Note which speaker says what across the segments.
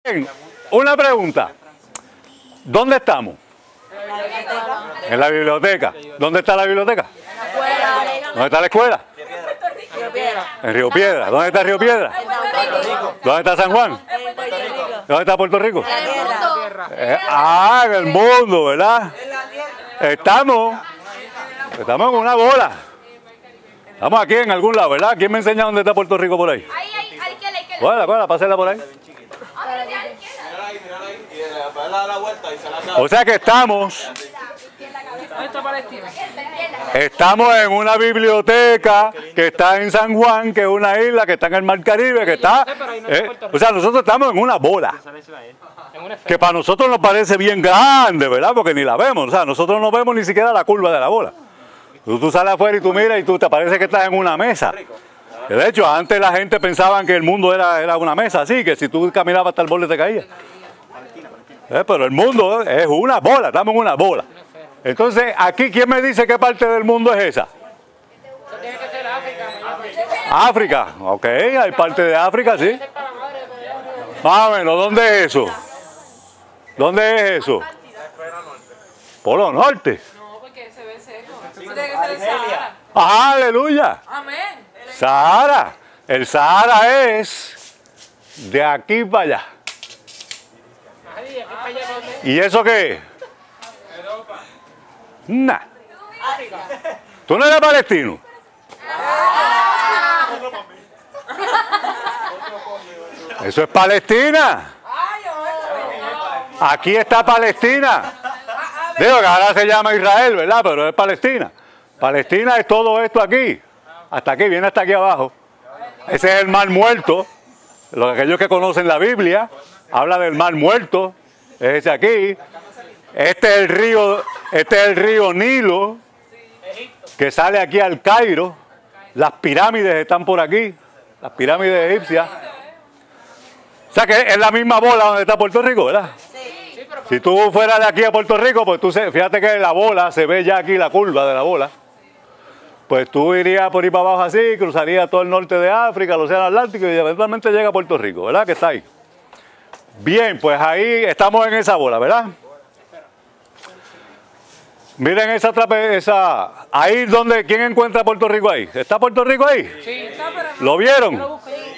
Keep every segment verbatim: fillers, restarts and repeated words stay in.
Speaker 1: Bien, una pregunta. ¿Dónde estamos? En la biblioteca. ¿Dónde está la biblioteca? ¿Dónde está la escuela? En Río Piedra. ¿Dónde está Río Piedra? ¿Dónde está San Juan? ¿Dónde está Puerto Rico? Eh, ah, en el mundo, ¿verdad? Estamos, estamos en una bola. Estamos aquí en algún lado, ¿verdad? ¿Quién me enseña dónde está Puerto Rico por ahí? Bueno, bueno, pásela por ahí. O sea que estamos, estamos en una biblioteca que está en San Juan, que es una isla que está en el Mar Caribe, que está, eh, o sea, nosotros estamos en una bola, que para nosotros nos parece bien grande, ¿verdad? Porque ni la vemos, o sea, nosotros no vemos ni siquiera la curva de la bola. Tú, tú sales afuera y tú miras y tú te parece que estás en una mesa. De hecho, antes la gente pensaba que el mundo era, era una mesa así, que si tú caminabas hasta el borde te caías. Eh, pero el mundo es una bola, estamos en una bola. Entonces, aquí, ¿quién me dice qué parte del mundo es esa?
Speaker 2: Tiene que ser África.
Speaker 1: África, ok, hay parte de África, sí. Más o menos, ¿dónde es eso? ¿Dónde es eso? Polo Norte.
Speaker 2: No, porque se ve seco. Eso tiene que ser el Sahara.
Speaker 1: ¡Ah, aleluya!
Speaker 2: Amén.
Speaker 1: Sahara. El Sahara es de aquí para allá. ¿Y eso qué es? Nah. ¿Tú no eres palestino? Eso es Palestina. Aquí está Palestina. Digo que ahora se llama Israel, ¿verdad? Pero es Palestina. Palestina es todo esto aquí. Hasta aquí, viene hasta aquí abajo. Ese es el Mar Muerto. Los, aquellos que conocen la Biblia, habla del Mar Muerto. Es ese aquí. Este es el río, este es el río Nilo, que sale aquí al Cairo. Las pirámides están por aquí. Las pirámides egipcias. O sea que es la misma bola donde está Puerto Rico, ¿verdad?
Speaker 2: Sí.
Speaker 1: Si tú fueras de aquí a Puerto Rico, pues tú se, fíjate que la bola, se ve ya aquí la curva de la bola. Pues tú irías por ahí para abajo así, cruzarías todo el norte de África, el Océano Atlántico y eventualmente llega a Puerto Rico, ¿verdad? Que está ahí. Bien, pues ahí estamos en esa bola, ¿verdad? Miren esa trape, esa, ahí donde, ¿quién encuentra Puerto Rico ahí? ¿Está Puerto Rico ahí?
Speaker 2: Sí, está, pero no.
Speaker 1: ¿Lo vieron?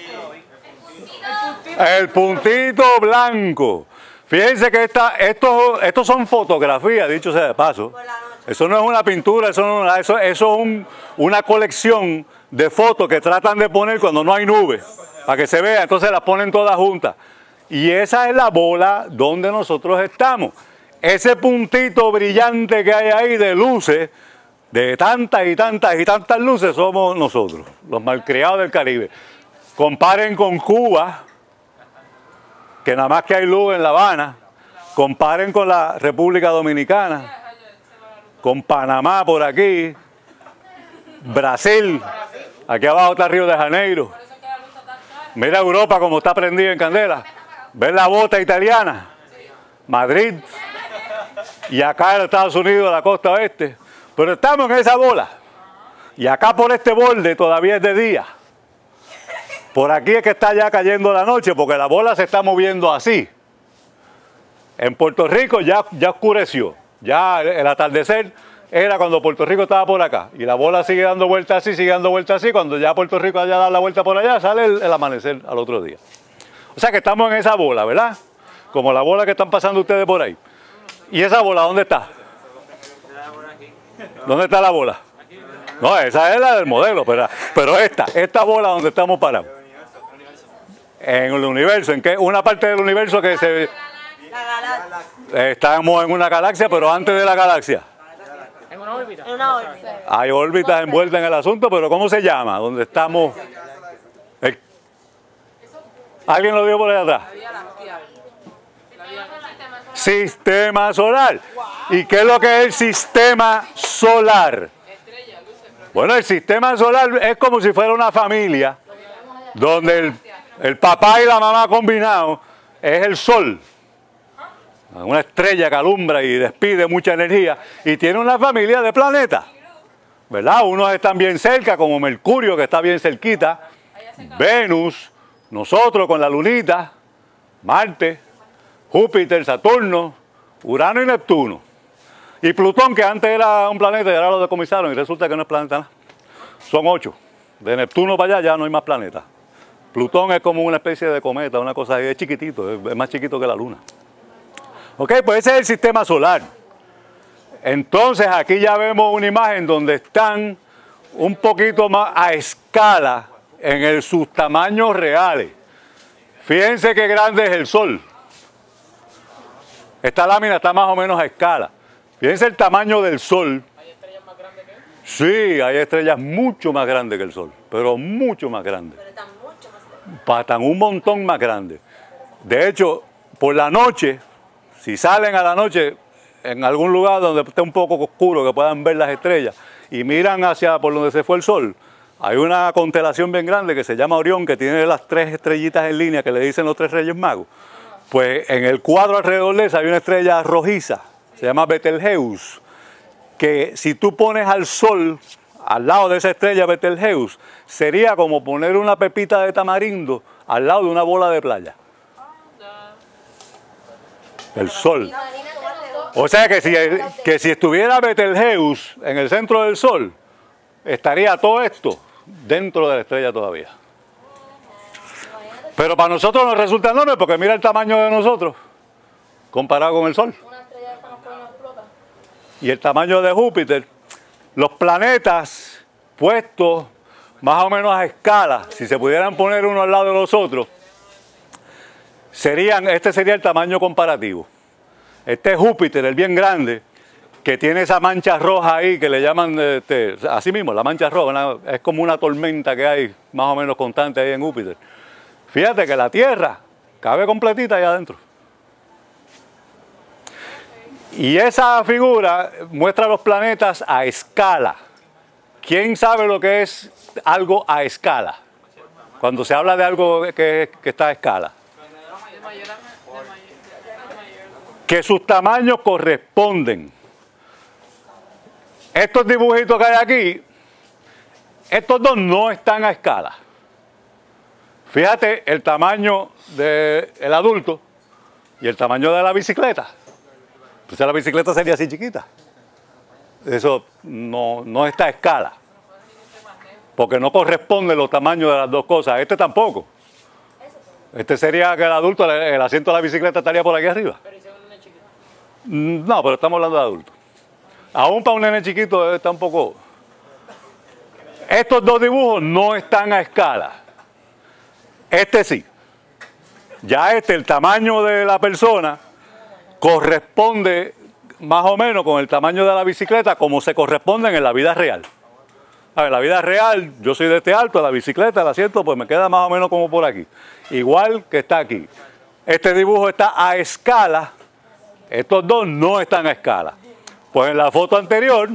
Speaker 1: El puntito blanco. Fíjense que esta, estos, estos son fotografías, dicho sea de paso. Eso no es una pintura, eso, no, eso, eso es un, una colección de fotos que tratan de poner cuando no hay nubes, para que se vea, entonces las ponen todas juntas. Y esa es la bola donde nosotros estamos. Ese puntito brillante que hay ahí de luces, de tantas y tantas y tantas luces, somos nosotros, los malcriados del Caribe. Comparen con Cuba, que nada más que hay luz en La Habana. Comparen con la República Dominicana, con Panamá por aquí, Brasil, aquí abajo está Río de Janeiro. Mira Europa como está prendida en candela. ¿Ven la bota italiana? Madrid. Y acá en Estados Unidos, la costa oeste. Pero estamos en esa bola. Y acá por este borde todavía es de día. Por aquí es que está ya cayendo la noche, porque la bola se está moviendo así. En Puerto Rico ya, ya oscureció. Ya el atardecer era cuando Puerto Rico estaba por acá. Y la bola sigue dando vueltas así, sigue dando vueltas así. Cuando ya Puerto Rico haya dado la vuelta por allá, sale el, el amanecer al otro día. O sea que estamos en esa bola, ¿verdad? Como la bola que están pasando ustedes por ahí. ¿Y esa bola dónde está? ¿Dónde está la bola? No, esa es la del modelo, pero, pero esta, esta bola donde estamos parados. En el universo, ¿en qué? Una parte del universo que se... Estamos en una galaxia, pero antes de la galaxia.
Speaker 2: En una órbita.
Speaker 3: En una órbita.
Speaker 1: Hay órbitas envueltas en el asunto, pero ¿cómo se llama? Donde estamos... El... ¿Alguien lo dio por allá atrás? Sistema solar. ¿Y qué es lo que es el sistema solar? Bueno, el sistema solar es como si fuera una familia donde el, el papá y la mamá combinados es el sol. Una estrella que alumbra y despide mucha energía y tiene una familia de planetas, ¿verdad? Unos están bien cerca, como Mercurio, que está bien cerquita, Venus, nosotros con la lunita, Marte, Júpiter, Saturno, Urano y Neptuno. Y Plutón, que antes era un planeta y ahora lo decomisaron y resulta que no es planeta nada. Son ocho. De Neptuno para allá ya no hay más planetas. Plutón es como una especie de cometa, una cosa ahí, es chiquitito, es más chiquito que la Luna. Ok, pues ese es el sistema solar. Entonces aquí ya vemos una imagen donde están un poquito más a escala en el, sus tamaños reales. Fíjense qué grande es el Sol. Esta lámina está más o menos a escala. Fíjense el tamaño del Sol.
Speaker 2: ¿Hay estrellas más grandes que él?
Speaker 1: Sí, hay estrellas mucho más grandes que el Sol, pero mucho más grandes.
Speaker 3: Pero están mucho más cerca.
Speaker 1: Patan un montón más grandes. De hecho, por la noche, si salen a la noche en algún lugar donde esté un poco oscuro, que puedan ver las estrellas, y miran hacia por donde se fue el Sol, hay una constelación bien grande que se llama Orión, que tiene las tres estrellitas en línea que le dicen los tres Reyes Magos. Pues en el cuadro alrededor de esa hay una estrella rojiza, se llama Betelgeuse, que si tú pones al Sol al lado de esa estrella Betelgeuse, sería como poner una pepita de tamarindo al lado de una bola de playa. El Sol. O sea que si, que si estuviera Betelgeuse en el centro del Sol, estaría todo esto dentro de la estrella todavía. Pero para nosotros nos resulta enorme porque mira el tamaño de nosotros comparado con el Sol.
Speaker 3: Una estrella de esta no puede no explota.
Speaker 1: Y el tamaño de Júpiter, los planetas puestos más o menos a escala, si se pudieran poner uno al lado de los otros, serían, este sería el tamaño comparativo. Este es Júpiter, el bien grande, que tiene esa mancha roja ahí que le llaman, este, así mismo, la mancha roja, una, es como una tormenta que hay más o menos constante ahí en Júpiter. Fíjate que la Tierra cabe completita ahí adentro. Y esa figura muestra los planetas a escala. ¿Quién sabe lo que es algo a escala? Cuando se habla de algo que, que está a escala.
Speaker 2: De mayor a de mayor. de mayor.
Speaker 1: Que sus tamaños corresponden. Estos dibujitos que hay aquí, estos dos no están a escala. Fíjate el tamaño del adulto y el tamaño de la bicicleta. Entonces la bicicleta sería así chiquita. Eso no, no está a escala. Porque no corresponden los tamaños de las dos cosas. Este tampoco. Este sería que el adulto, el asiento de la bicicleta estaría por aquí arriba.
Speaker 2: Pero hice un nene chiquito.
Speaker 1: No, pero estamos hablando de adultos. Aún para un nene chiquito está un poco... Estos dos dibujos no están a escala. Este sí. Ya este, el tamaño de la persona, corresponde más o menos con el tamaño de la bicicleta como se corresponden en la vida real. A ver, en la vida real, yo soy de este alto, la bicicleta, el asiento, pues me queda más o menos como por aquí. Igual que está aquí. Este dibujo está a escala. Estos dos no están a escala. Pues en la foto anterior,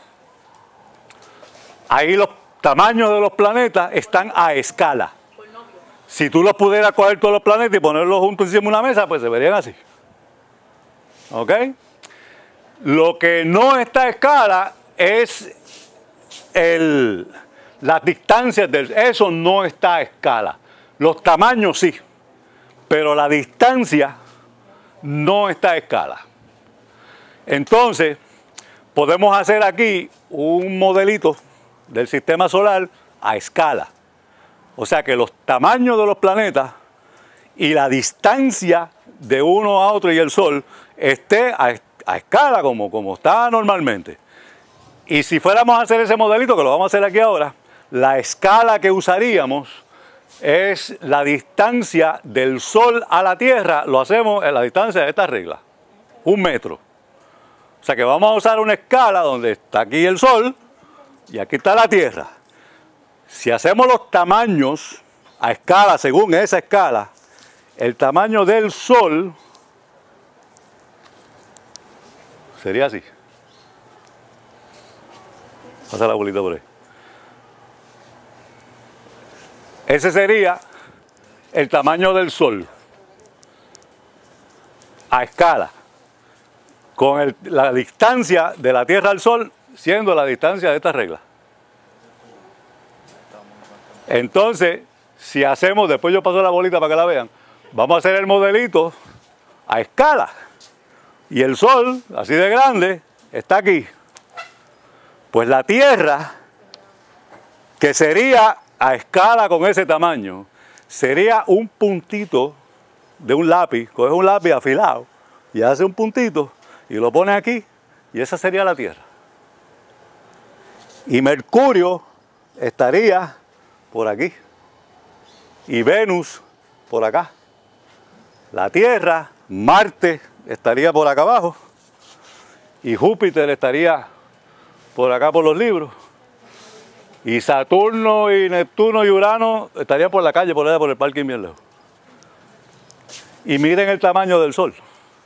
Speaker 1: ahí los tamaños de los planetas están a escala. Si tú los pudieras coger todos los planetas y ponerlos juntos encima de una mesa, pues se verían así. ¿Ok? Lo que no está a escala es el, las distancias del... Eso no está a escala. Los tamaños sí, pero la distancia no está a escala. Entonces, podemos hacer aquí un modelito del sistema solar a escala. O sea que los tamaños de los planetas y la distancia de uno a otro y el Sol esté a, a escala como, como está normalmente. Y si fuéramos a hacer ese modelito, que lo vamos a hacer aquí ahora, la escala que usaríamos es la distancia del Sol a la Tierra, lo hacemos en la distancia de esta regla, un metro. O sea que vamos a usar una escala donde está aquí el Sol y aquí está la Tierra. Si hacemos los tamaños a escala, según esa escala, el tamaño del Sol sería así. Pasa la bolita por ahí. Ese sería el tamaño del Sol a escala, con el, la distancia de la Tierra al Sol siendo la distancia de esta regla. Entonces, si hacemos, después yo paso la bolita para que la vean, vamos a hacer el modelito a escala. Y el Sol, así de grande, está aquí. Pues la Tierra, que sería a escala con ese tamaño, sería un puntito de un lápiz. Coges un lápiz afilado y hace un puntito y lo pones aquí y esa sería la Tierra. Y Mercurio estaría por aquí y Venus por acá. La Tierra, Marte estaría por acá abajo y Júpiter estaría por acá por los libros. Y Saturno y Neptuno y Urano estarían por la calle, por allá, por el parque bien lejos. Y miren el tamaño del Sol.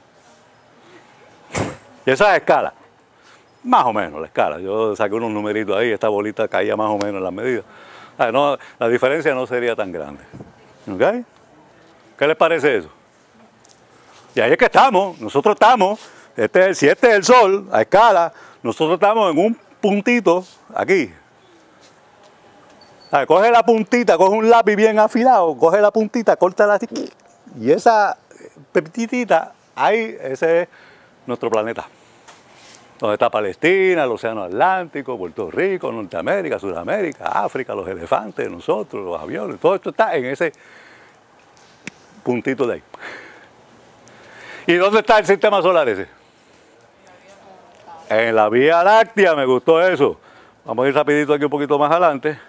Speaker 1: Y esa es escala. Más o menos la escala. Yo saqué unos numeritos ahí, esta bolita caía más o menos en las medidas. Ah, no, la diferencia no sería tan grande. ¿Ok? ¿Qué les parece eso? Y ahí es que estamos. Nosotros estamos, este, si este es el Sol, a escala, nosotros estamos en un puntito aquí. Ah, coge la puntita, coge un lápiz bien afilado, coge la puntita, córtala así. Y esa petitita, ahí, ese es nuestro planeta. Donde está Palestina, el Océano Atlántico, Puerto Rico, Norteamérica, Sudamérica, África, los elefantes, nosotros, los aviones, todo esto está en ese puntito de ahí. ¿Y dónde está el sistema solar ese? En la Vía Láctea, me gustó eso. Vamos a ir rapidito aquí un poquito más adelante.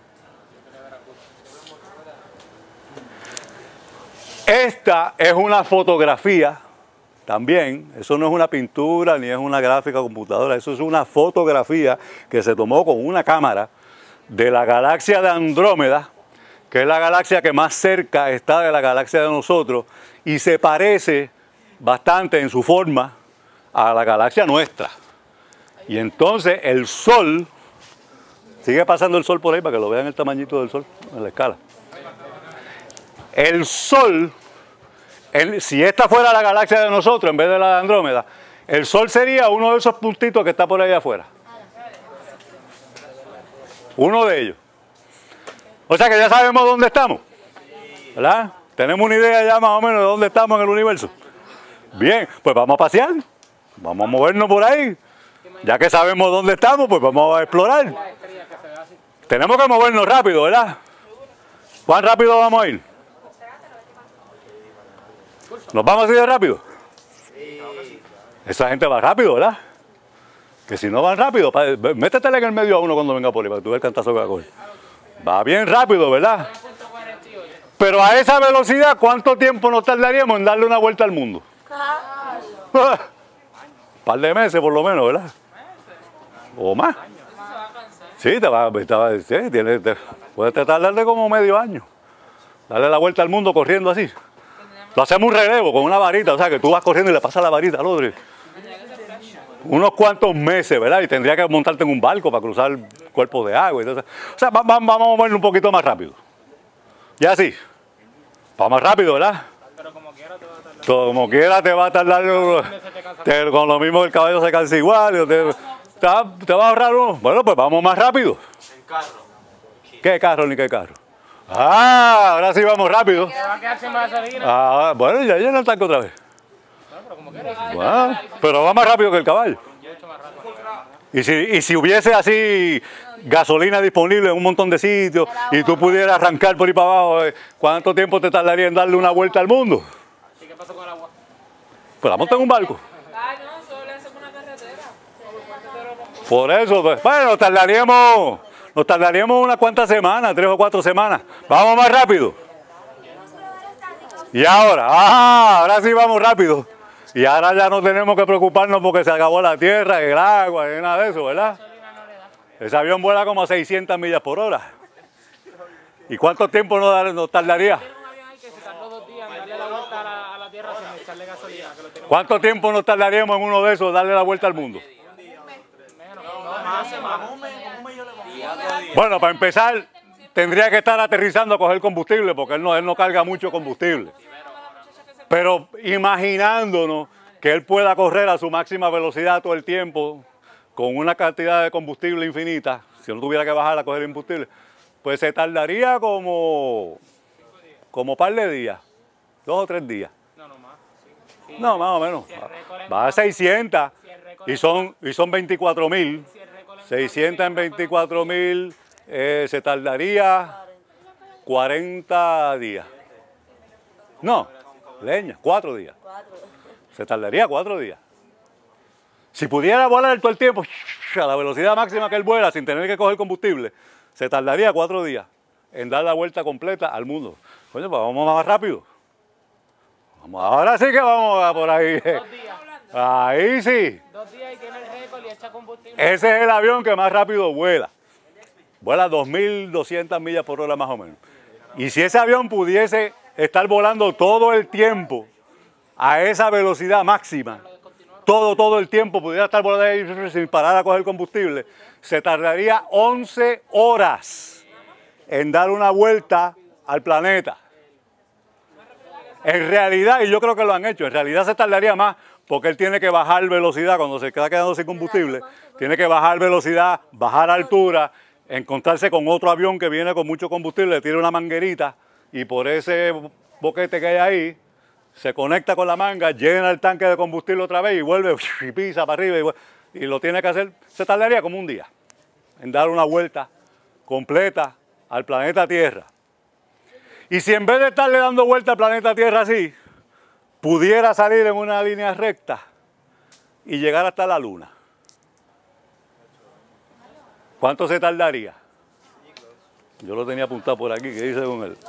Speaker 1: Esta es una fotografía también, eso no es una pintura ni es una gráfica computadora, eso es una fotografía que se tomó con una cámara de la galaxia de Andrómeda, que es la galaxia que más cerca está de la galaxia de nosotros y se parece bastante en su forma a la galaxia nuestra. Y entonces el Sol, sigue pasando el Sol por ahí para que lo vean el tamañito del Sol en la escala. El Sol, el, si esta fuera la galaxia de nosotros en vez de la de Andrómeda, el Sol sería uno de esos puntitos que está por ahí afuera. Uno de ellos. O sea que ya sabemos dónde estamos, ¿verdad? Tenemos una idea ya más o menos de dónde estamos en el universo. Bien, pues vamos a pasear, vamos a movernos por ahí. Ya que sabemos dónde estamos, pues vamos a explorar. Tenemos que movernos rápido, ¿verdad? ¿Cuán rápido vamos a ir? ¿Nos vamos así de rápido? Esa gente va rápido, ¿verdad? Que si no van rápido, métetele en el medio a uno cuando venga por ahí, para que tú veas el cantazo que va a coger. Va bien rápido, ¿verdad? Pero a esa velocidad, ¿cuánto tiempo nos tardaríamos en darle una vuelta al mundo? Un par de meses por lo menos, ¿verdad? O más. Sí, te va, te va, sí, tiene, te, puedes tardarle como medio año. Darle la vuelta al mundo corriendo así. Lo hacemos un relevo con una varita, o sea que tú vas corriendo y le pasas la varita al otro. Unos cuantos meses, ¿verdad? Y tendría que montarte en un barco para cruzar cuerpos de agua. Y todo eso. O sea, vamos, vamos a moverlo un poquito más rápido. Ya sí. Va más rápido, ¿verdad?
Speaker 2: Pero como quiera te va a tardar.
Speaker 1: Como quiera te va a tardar. Te, con lo mismo el caballo se cansa igual. Te, te, va, te va a ahorrar uno. Bueno, pues vamos más rápido.
Speaker 4: En carro.
Speaker 1: ¿Qué carro ni qué carro? Ah, ahora sí vamos rápido.
Speaker 2: Te va a quedar sin gasolina.
Speaker 1: Ah, bueno, ya llena el tanque otra vez.
Speaker 2: Bueno, pero como quieras.
Speaker 1: Bueno, pero va más rápido que el caballo. Y si, y si hubiese así gasolina disponible en un montón de sitios y tú pudieras arrancar por ahí para abajo, ¿cuánto tiempo te tardaría en darle una vuelta al mundo?
Speaker 2: ¿Y qué pasó con el agua?
Speaker 1: Pues la monta en un barco.
Speaker 3: Ah, no, solo le hacemos una carretera.
Speaker 1: Por eso, pues, bueno, nos tardaríamos, nos tardaríamos unas cuantas semanas, tres o cuatro semanas. Vamos más rápido. Y ahora, ah, ahora sí vamos rápido. Y ahora ya no tenemos que preocuparnos porque se acabó la tierra, el agua, ni nada de eso, ¿verdad? Ese avión vuela como a seiscientas millas por hora. ¿Y cuánto tiempo nos, nos tardaría?
Speaker 2: Tiene un avión ahí que se tardó dos días en darle la vuelta a la, a la tierra sin echarle gasolina. Que lo tiene
Speaker 1: ¿Cuánto tiempo nos tardaríamos en uno de esos darle la vuelta al mundo? Bueno, para empezar, tendría que estar aterrizando a coger combustible porque él no, él no carga mucho combustible. Pero imaginándonos que él pueda correr a su máxima velocidad todo el tiempo con una cantidad de combustible infinita, si no tuviera que bajar a coger combustible, pues se tardaría como, como par de días dos o tres días.
Speaker 2: No, no más. Sí.
Speaker 1: No, más o menos.
Speaker 2: Si el récord en-
Speaker 1: Va a seiscientos
Speaker 2: si el récord
Speaker 1: y
Speaker 2: en-
Speaker 1: son, y son veinticuatro mil.
Speaker 2: si el récord en-
Speaker 1: seiscientos en veinticuatro mil eh, se tardaría cuarenta días. No, leña, cuatro días. Se tardaría cuatro días. Si pudiera volar todo el tiempo a la velocidad máxima que él vuela sin tener que coger combustible, se tardaría cuatro días en dar la vuelta completa al mundo. Coño, pues vamos más rápido. Vamos, ahora sí que vamos a por ahí.
Speaker 2: Dos días.
Speaker 1: Ahí sí.
Speaker 2: Dos días y tiene el récord y echa combustible.
Speaker 1: Ese es el avión que más rápido vuela. Vuela dos mil doscientas millas por hora más o menos. Y si ese avión pudiese estar volando todo el tiempo a esa velocidad máxima, todo, todo el tiempo pudiera estar volando ahí sin parar a coger combustible, se tardaría once horas en dar una vuelta al planeta. En realidad, y yo creo que lo han hecho, en realidad se tardaría más porque él tiene que bajar velocidad cuando se queda quedando sin combustible, tiene que bajar velocidad, bajar altura, encontrarse con otro avión que viene con mucho combustible, le tira una manguerita y por ese boquete que hay ahí, se conecta con la manga, llena el tanque de combustible otra vez y vuelve y pisa para arriba y, y lo tiene que hacer. Se tardaría como un día en dar una vuelta completa al planeta Tierra. Y si en vez de estarle dando vuelta al planeta Tierra así, pudiera salir en una línea recta y llegar hasta la Luna, ¿cuánto se tardaría? Yo lo tenía apuntado por aquí, ¿qué dice con él?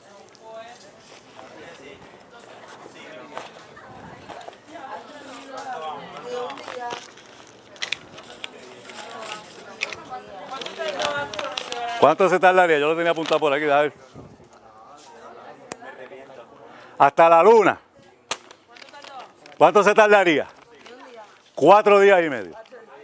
Speaker 1: ¿Cuánto se tardaría? Yo lo tenía apuntado por aquí, a ver. Hasta la Luna. ¿Cuánto se tardaría? Cuatro días y medio.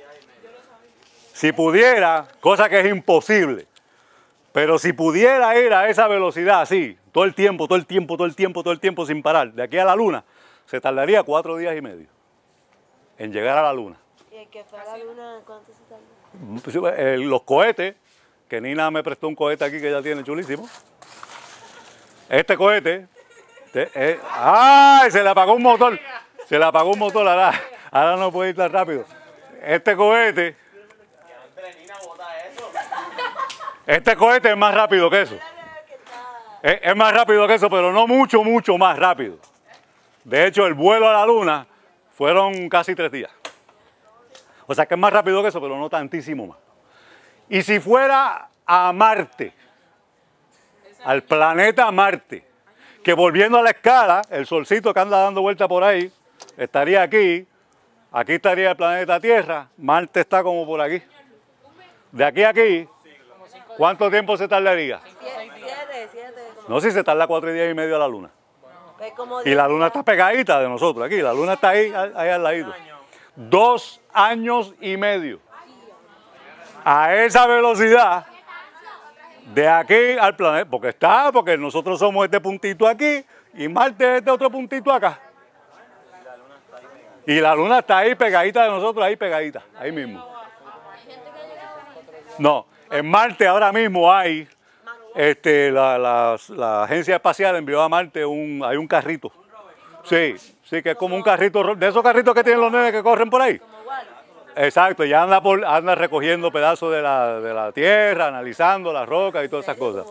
Speaker 1: Si pudiera, cosa que es imposible, pero si pudiera ir a esa velocidad así, todo el tiempo, todo el tiempo, todo el tiempo, todo el tiempo sin parar, de aquí a la Luna, se tardaría cuatro días y medio en llegar a la Luna.
Speaker 4: ¿Y el que fue a la Luna cuánto se tarda?
Speaker 1: Eh, Los cohetes, que Nina me prestó un cohete aquí que ella tiene chulísimo. Este cohete, te- eh, ¡ay! Se le apagó un motor. Se le apagó un motor, ahora, ahora no puede ir tan rápido. Este cohete, este cohete es más rápido que eso. Es, es más rápido que eso, pero no mucho, mucho más rápido. De hecho, el vuelo a la Luna fueron casi tres días. O sea que es más rápido que eso, pero no tantísimo más. Y si fuera a Marte, al planeta Marte, que volviendo a la escala, el solcito que anda dando vuelta por ahí, estaría aquí, aquí estaría el planeta Tierra, Marte está como por aquí. De aquí a aquí, ¿cuánto tiempo se tardaría?
Speaker 4: Siete, siete.
Speaker 1: No, si se tarda cuatro días y medio a la Luna.
Speaker 4: Pues como
Speaker 1: Y la Luna está pegadita de nosotros, aquí, la Luna está ahí, ahí al ladito. Dos años y medio. A esa velocidad, de aquí al planeta, porque está, porque nosotros somos este puntito aquí y Marte es este otro puntito acá. Y la Luna está ahí pegadita de nosotros, ahí pegadita, ahí mismo. No, en Marte ahora mismo hay, este, la, la, la agencia espacial envió a Marte un, hay un carrito. Sí, sí, que es como un carrito, de esos carritos que tienen los nenes que corren por ahí. Exacto, ya anda, por, anda recogiendo pedazos de la, de la tierra, analizando las rocas y todas esas cosas.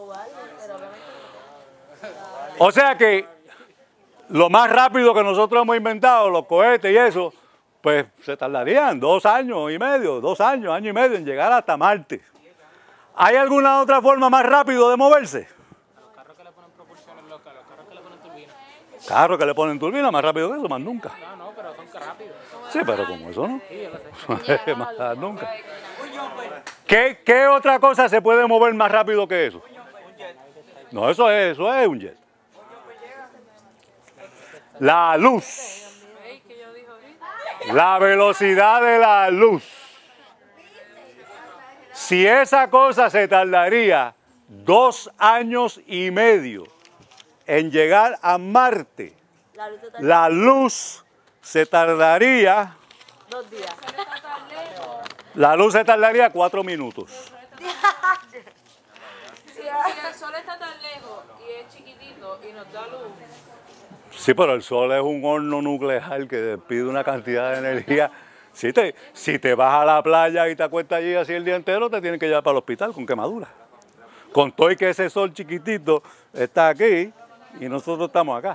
Speaker 1: O sea que lo más rápido que nosotros hemos inventado, los cohetes y eso, pues se tardarían dos años y medio, dos años, año y medio en llegar hasta Marte. ¿Hay alguna otra forma más rápido de moverse?
Speaker 2: A los carros que le ponen propulsiones locas, los carros que le ponen turbina.
Speaker 1: Carros que le ponen turbina, más rápido que eso, más nunca.
Speaker 2: No, no, pero son rápidos.
Speaker 1: Sí, pero como eso no.
Speaker 2: Sí, yo lo sé.
Speaker 1: Más nunca. ¿Qué, ¿Qué otra cosa se puede mover más rápido que eso? No, eso es, eso es un jet. La luz.
Speaker 3: ¿Veis que yo dije ahorita?
Speaker 1: La velocidad de la luz. Si esa cosa se tardaría dos años y medio en llegar a Marte,
Speaker 4: la luz se tarda
Speaker 1: la luz se tardaría,
Speaker 4: dos días.
Speaker 3: El sol está tan lejos.
Speaker 1: la luz se tardaría cuatro minutos.
Speaker 3: Si, si el sol está tan lejos y es chiquitito,
Speaker 2: nos, y nos da luz.
Speaker 1: Sí, pero el sol es un horno nuclear que pide una cantidad de energía. Si te, si te vas a la playa y te acuestas allí así el día entero, te tienen que llevar para el hospital con quemadura. Con todo y que ese sol chiquitito está aquí y nosotros estamos acá.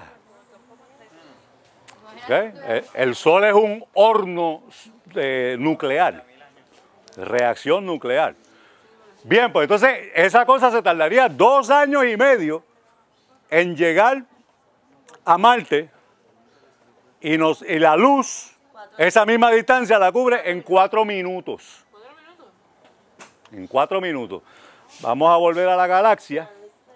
Speaker 1: ¿Okay? El, el sol es un horno eh, nuclear, reacción nuclear. Bien, pues entonces esa cosa se tardaría dos años y medio en llegar a Marte y, nos, y la luz, esa misma distancia la cubre en cuatro minutos. En cuatro minutos. Vamos a volver a la galaxia.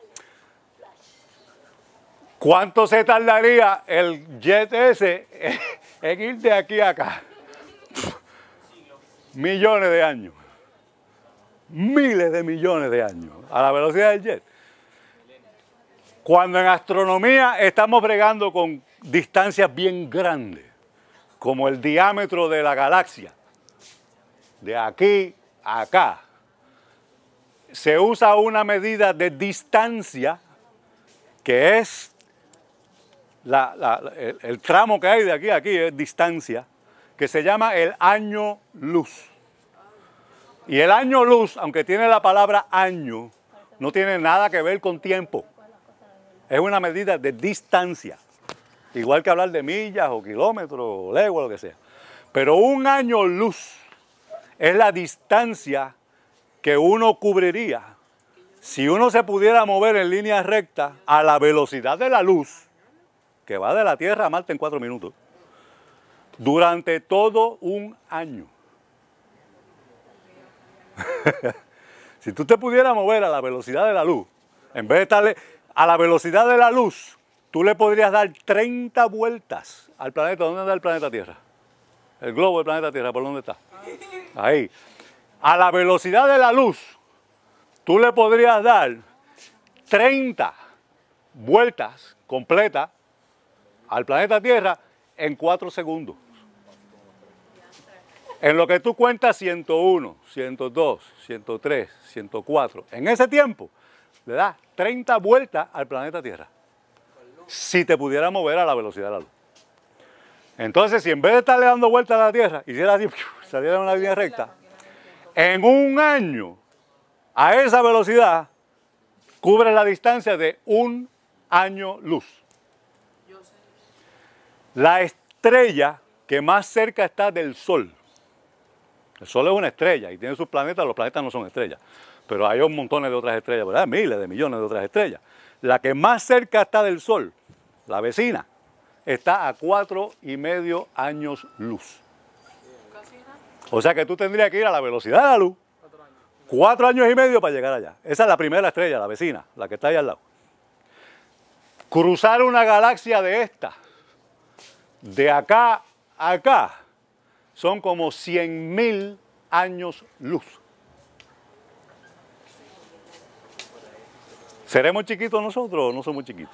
Speaker 1: ¿Cuánto se tardaría el jet ese en ir de aquí a acá? Millones de años. Miles de millones de años a la velocidad del jet. Cuando en astronomía estamos bregando con distancias bien grandes, como el diámetro de la galaxia, de aquí a acá, se usa una medida de distancia que es la, la, el, el tramo que hay de aquí a aquí, es distancia, que se llama el año luz. Y el año luz, aunque tiene la palabra año, no tiene nada que ver con tiempo. Es una medida de distancia. Igual que hablar de millas o kilómetros o leguas, lo que sea. Pero un año luz es la distancia que uno cubriría si uno se pudiera mover en línea recta a la velocidad de la luz, que va de la Tierra a Marte en cuatro minutos, durante todo un año. Si tú te pudieras mover a la velocidad de la luz, en vez de estarle a la velocidad de la luz, tú le podrías dar treinta vueltas al planeta. ¿Dónde está el planeta Tierra? El globo del planeta Tierra, ¿por dónde está? Ahí. A la velocidad de la luz, tú le podrías dar treinta vueltas completas al planeta Tierra en cuatro segundos. En lo que tú cuentas ciento uno, ciento dos, ciento tres, ciento cuatro, en ese tiempo le das treinta vueltas al planeta Tierra. Si te pudiera mover a la velocidad de la luz. Entonces, si en vez de estarle dando vueltas a la Tierra, hiciera así, saliera en una línea recta, en un año, a esa velocidad, cubre la distancia de un año luz. La estrella que más cerca está del Sol, el Sol es una estrella y tiene sus planetas, los planetas no son estrellas, pero hay un montón de otras estrellas, ¿verdad? Miles de millones de otras estrellas. La que más cerca está del Sol, la vecina, está a cuatro y medio años luz. O sea que tú tendrías que ir a la velocidad de la luz, cuatro años y medio para llegar allá. Esa es la primera estrella, la vecina, la que está ahí al lado. Cruzar una galaxia de esta, de acá a acá, son como cien mil años luz. ¿Seremos chiquitos nosotros o no somos chiquitos?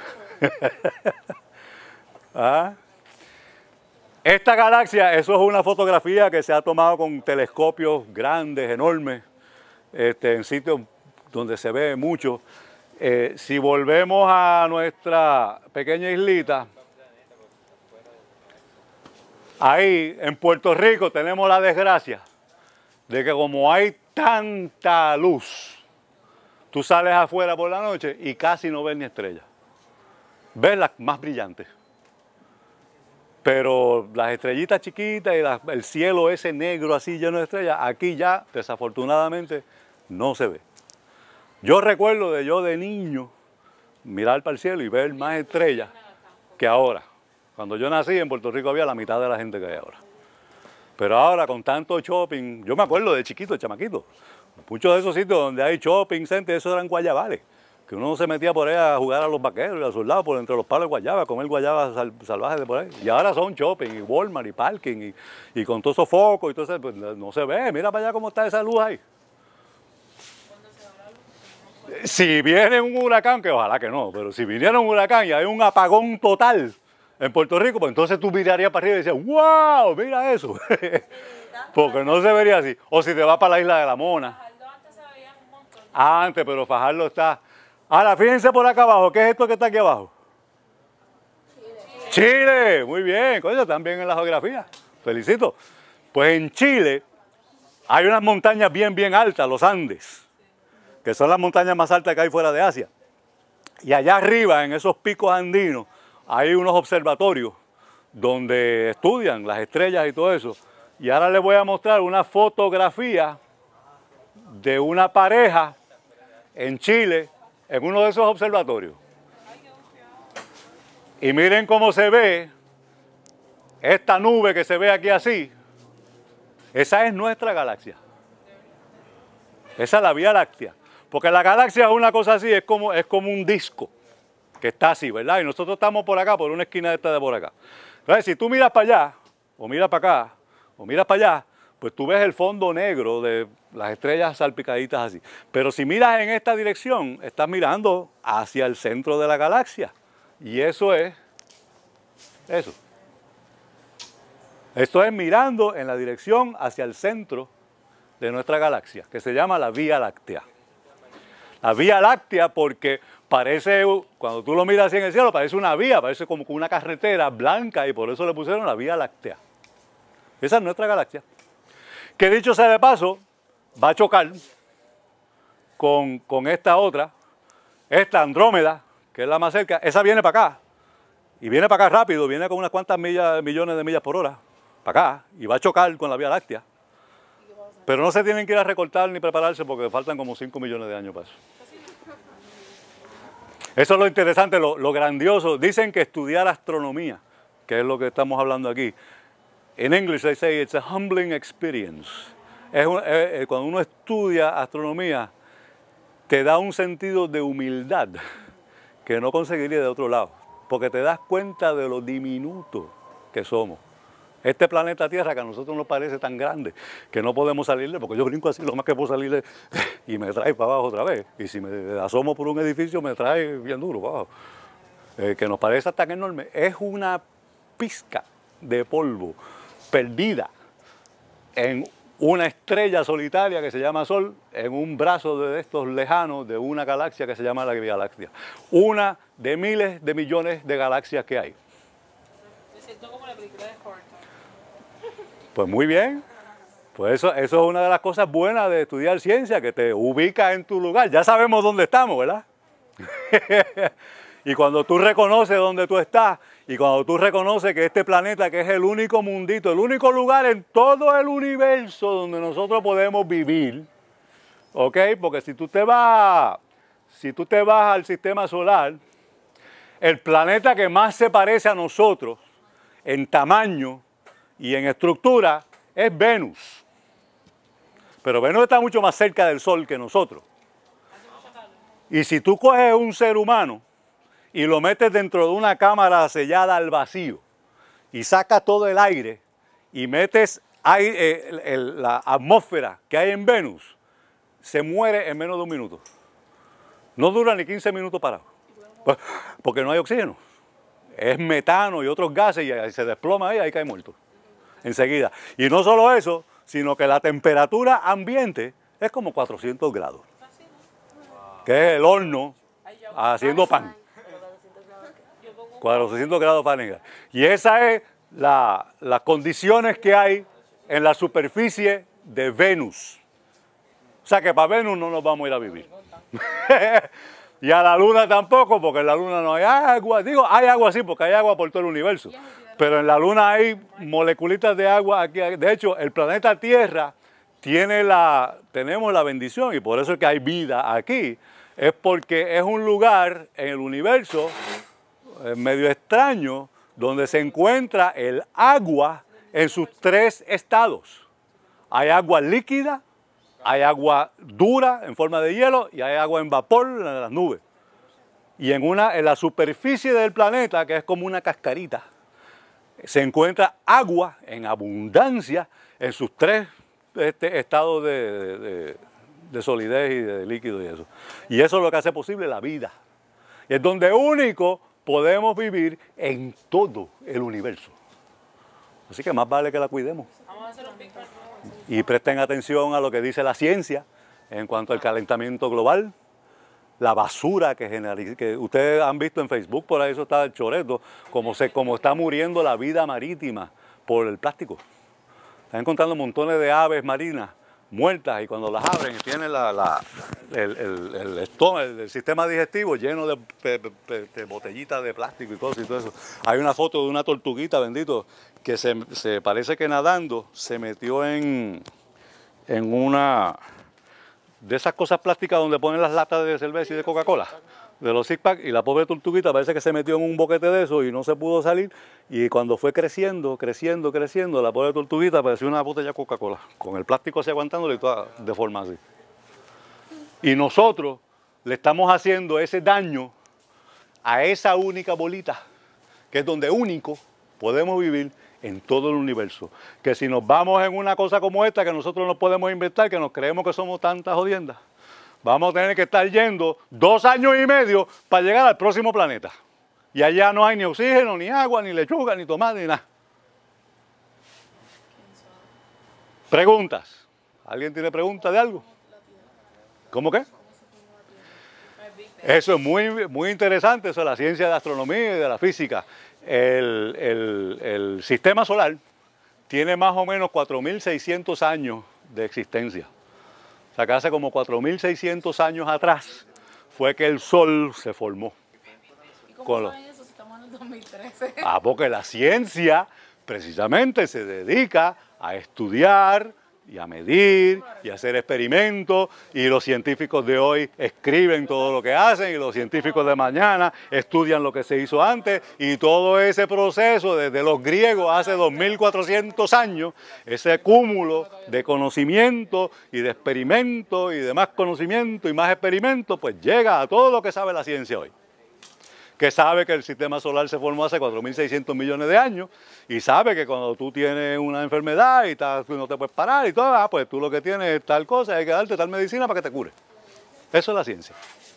Speaker 1: ¿Ah? Esta galaxia, eso es una fotografía que se ha tomado con telescopios grandes, enormes, este, en sitios donde se ve mucho. Eh, si volvemos a nuestra pequeña islita, ahí en Puerto Rico tenemos la desgracia de que como hay tanta luz, tú sales afuera por la noche y casi no ves ni estrellas. Ves las más brillantes. Pero las estrellitas chiquitas y la, el cielo ese negro así lleno de estrellas, aquí ya desafortunadamente no se ve. Yo recuerdo de yo de niño mirar para el cielo y ver más estrellas que ahora. Cuando yo nací en Puerto Rico había la mitad de la gente que hay ahora. Pero ahora con tanto shopping, yo me acuerdo de chiquito, de chamaquito, muchos de esos sitios donde hay shopping centers, esos eran guayabales, que uno se metía por ahí a jugar a los vaqueros y a sus lados por entre los palos de guayaba, a comer guayabas sal, salvajes de por ahí. Y ahora son shopping, y Walmart, y parking, y, y con todos esos focos, y todo eso, pues no se ve. Mira para allá cómo está esa luz ahí. Si viene un huracán, que ojalá que no, pero si viniera un huracán y hay un apagón total en Puerto Rico, pues entonces tú mirarías para arriba y decías, wow, mira eso. Porque no se vería así. O si te vas para la isla de la Mona. Antes, pero Fajardo está Ahora, fíjense por acá abajo. ¿Qué es esto que está aquí abajo? Chile. Chile. Muy bien. Coño, también en la geografía. Felicito. Pues en Chile hay unas montañas bien, bien altas, los Andes, que son las montañas más altas que hay fuera de Asia. Y allá arriba, en esos picos andinos, hay unos observatorios donde estudian las estrellas y todo eso. Y ahora les voy a mostrar una fotografía de una pareja en Chile, en uno de esos observatorios. Y miren cómo se ve esta nube que se ve aquí así. Esa es nuestra galaxia. Esa es la Vía Láctea. Porque la galaxia es una cosa así, es como, es como un disco que está así, ¿verdad? Y nosotros estamos por acá, por una esquina de esta de por acá. Entonces, si tú miras para allá, o miras para acá, o miras para allá, pues tú ves el fondo negro de las estrellas salpicaditas así. Pero si miras en esta dirección, estás mirando hacia el centro de la galaxia. Y eso es, eso. Esto es mirando en la dirección hacia el centro de nuestra galaxia, que se llama la Vía Láctea. La Vía Láctea porque parece, cuando tú lo miras así en el cielo, parece una vía, parece como una carretera blanca y por eso le pusieron la Vía Láctea. Esa es nuestra galaxia. Que dicho sea de paso, va a chocar con, con esta otra, esta Andrómeda, que es la más cerca. Esa viene para acá y viene para acá rápido, viene con unas cuantas millas, millones de millas por hora, para acá, y va a chocar con la Vía Láctea. Pero no se tienen que ir a recortar ni prepararse porque faltan como cinco millones de años para eso. Eso es lo interesante, lo, lo grandioso. Dicen que estudiar astronomía, que es lo que estamos hablando aquí, en inglés they say it's a humbling experience. Es un, es, cuando uno estudia astronomía, te da un sentido de humildad que no conseguiría de otro lado, porque te das cuenta de lo diminuto que somos. Este planeta Tierra que a nosotros nos parece tan grande que no podemos salirle, porque yo brinco así lo más que puedo salirle y me trae para abajo otra vez. Y si me asomo por un edificio me trae bien duro para abajo. Eh, que nos parece tan enorme. Es una pizca de polvo perdida en una estrella solitaria que se llama Sol, en un brazo de estos lejanos de una galaxia que se llama la Vía Láctea. Una de miles de millones de galaxias que hay.
Speaker 2: Me siento como la película de Horton.
Speaker 1: Pues muy bien, pues eso, eso es una de las cosas buenas de estudiar ciencia, que te ubica en tu lugar. Ya sabemos dónde estamos, ¿verdad? Y cuando tú reconoces dónde tú estás, y cuando tú reconoces que este planeta, que es el único mundito, el único lugar en todo el universo donde nosotros podemos vivir, ¿ok? Porque si tú te vas, si tú te vas al sistema solar, el planeta que más se parece a nosotros en tamaño y en estructura es Venus. Pero Venus está mucho más cerca del Sol que nosotros. Y si tú coges un ser humano y lo metes dentro de una cámara sellada al vacío y sacas todo el aire y metes aire, el, el, la atmósfera que hay en Venus, se muere en menos de un minuto. No dura ni quince minutos parado, porque no hay oxígeno. Es metano y otros gases y se desploma ahí y ahí cae muerto enseguida. Y no solo eso, sino que la temperatura ambiente es como cuatrocientos grados, que es el horno haciendo pan. cuatrocientos grados Fahrenheit. Y esas es la, las condiciones que hay en la superficie de Venus. O sea que para Venus no nos vamos a ir a vivir. Y a la Luna tampoco, porque en la Luna no hay agua. Digo, hay agua sí, porque hay agua por todo el universo. Pero en la Luna hay moleculitas de agua aquí. De hecho, el planeta Tierra tiene la, tenemos la bendición, y por eso es que hay vida aquí, es porque es un lugar en el universo eh, medio extraño, donde se encuentra el agua en sus tres estados. Hay agua líquida, hay agua dura en forma de hielo y hay agua en vapor en las nubes. Y en, una, en la superficie del planeta, que es como una cascarita, se encuentra agua en abundancia en sus tres este, estados de, de, de solidez y de líquido y eso. Y eso es lo que hace posible la vida. Y es donde único podemos vivir en todo el universo. Así que más vale que la cuidemos. Y presten atención a lo que dice la ciencia en cuanto al calentamiento global, la basura que generaliza, que ustedes han visto en Facebook, por ahí eso está el choreto, como, se, como está muriendo la vida marítima por el plástico. Están encontrando montones de aves marinas muertas y cuando las abren y tienen la, la, el, el, el, estómago, el, el sistema digestivo lleno de, de, de, de botellitas de plástico y cosas y todo eso. Hay una foto de una tortuguita, bendito, que se, se parece que nadando se metió en, en una de esas cosas plásticas donde ponen las latas de cerveza y de Coca-Cola, de los six-pack, y la pobre tortuguita parece que se metió en un boquete de eso y no se pudo salir, y cuando fue creciendo, creciendo, creciendo, la pobre tortuguita parecía una botella de Coca-Cola, con el plástico así aguantándole y toda de forma así. Y nosotros le estamos haciendo ese daño a esa única bolita, que es donde único podemos vivir en todo el universo. Que si nos vamos en una cosa como esta, que nosotros no podemos inventar, que nos creemos que somos tantas jodiendas, vamos a tener que estar yendo dos años y medio para llegar al próximo planeta. Y allá no hay ni oxígeno, ni agua, ni lechuga, ni tomate, ni nada. Preguntas. ¿Alguien tiene preguntas de algo? ¿Cómo qué? Eso es muy, muy interesante, eso es la ciencia de la astronomía y de la física. El, el, el sistema solar tiene más o menos cuatro mil seiscientos años de existencia. O sea que hace como cuatro mil seiscientos años atrás fue que el Sol se formó.
Speaker 3: ¿Y cómo
Speaker 1: Con lo-
Speaker 3: saben eso si estamos en el dos mil trece?
Speaker 1: Ah, porque la ciencia precisamente se dedica a estudiar y a medir y a hacer experimentos, y los científicos de hoy escriben todo lo que hacen y los científicos de mañana estudian lo que se hizo antes, y todo ese proceso desde los griegos hace dos mil cuatrocientos años, ese cúmulo de conocimiento y de experimentos y de más conocimiento y más experimentos, pues llega a todo lo que sabe la ciencia hoy. Que sabe que el sistema solar se formó hace cuatro mil seiscientos millones de años y sabe que cuando tú tienes una enfermedad y estás, tú no te puedes parar y todo, ah, pues tú lo que tienes es tal cosa, hay que darte tal medicina para que te cure. Eso es la ciencia.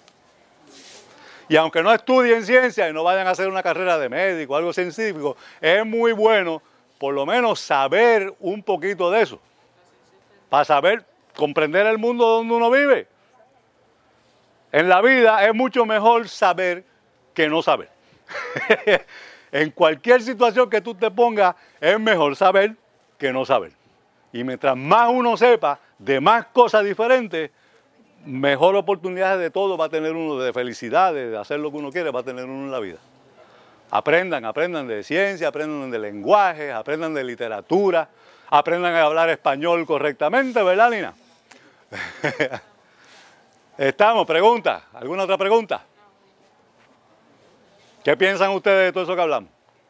Speaker 1: Y aunque no estudien ciencia y no vayan a hacer una carrera de médico o algo científico, es muy bueno por lo menos saber un poquito de eso, para saber comprender el mundo donde uno vive. En la vida es mucho mejor saber que no saber. En cualquier situación que tú te pongas, es mejor saber que no saber. Y mientras más uno sepa de más cosas diferentes, mejor oportunidades de todo va a tener uno, de felicidad, de hacer lo que uno quiere, va a tener uno en la vida. Aprendan, aprendan de ciencia, aprendan de lenguaje, aprendan de literatura, aprendan a hablar español correctamente, ¿verdad, Lina? Estamos, pregunta. ¿Alguna otra pregunta? ¿Qué piensan ustedes de todo eso que hablamos?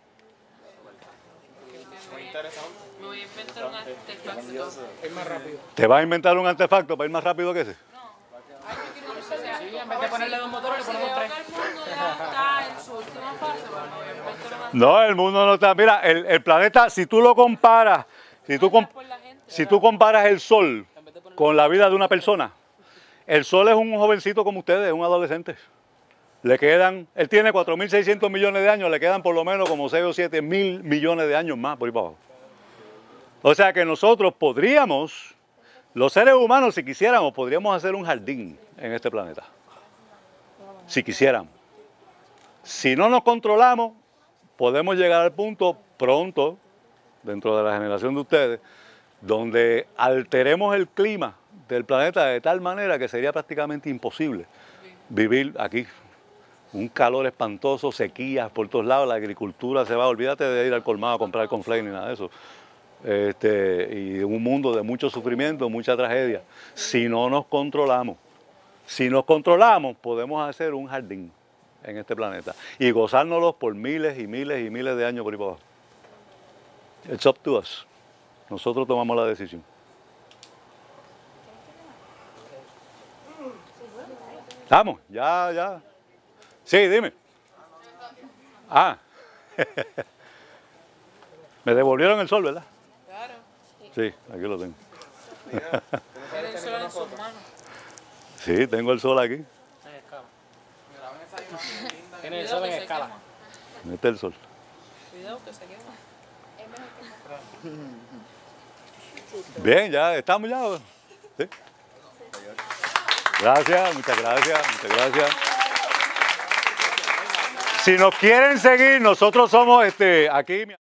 Speaker 3: Me voy a inventar un artefacto.
Speaker 2: Es más rápido.
Speaker 1: ¿Te vas a inventar un artefacto para ir más rápido que ese?
Speaker 2: Sí, en vez de ponerle dos motores, le
Speaker 3: Si
Speaker 2: ponemos
Speaker 3: veo
Speaker 2: tres.
Speaker 3: que el mundo ya está en su última fase, pues me voy a inventar un artefacto
Speaker 1: No, el mundo no está. Mira, el, el planeta, si tú lo comparas, si tú, com-
Speaker 3: por la gente.
Speaker 1: si tú comparas el Sol con la vida de una persona, el Sol es un jovencito como ustedes, es un adolescente. Le quedan, él tiene cuatro mil seiscientos millones de años, le quedan por lo menos como seis o siete mil millones de años más por ahí para abajo. O sea que nosotros podríamos, los seres humanos, si quisiéramos, podríamos hacer un jardín en este planeta. Si quisiéramos. Si no nos controlamos, podemos llegar al punto pronto, dentro de la generación de ustedes, donde alteremos el clima del planeta de tal manera que sería prácticamente imposible vivir aquí. Un calor espantoso, sequías por todos lados, la agricultura se va, olvídate de ir al colmado a comprar cornflakes ni nada de eso. Este, y un mundo de mucho sufrimiento, mucha tragedia, si no nos controlamos. Si nos controlamos, podemos hacer un jardín en este planeta y gozárnoslos por miles y miles y miles de años por ahí para abajo. It's up to us. Nosotros tomamos la decisión. Vamos, ya, ya. Sí, dime. Ah. Me devolvieron el sol, ¿verdad?
Speaker 3: Claro.
Speaker 1: Sí, aquí lo tengo.
Speaker 3: Tiene el sol en sus manos.
Speaker 1: Sí, tengo el sol aquí.
Speaker 2: En escala. Tiene el sol en
Speaker 3: que se
Speaker 2: escala.
Speaker 3: quema.
Speaker 1: Este es el sol.
Speaker 3: Cuidado que se quema.
Speaker 1: Bien, ya estamos ya. ¿Sí? Gracias, muchas gracias, muchas gracias. Si nos quieren seguir, nosotros somos este, aquí...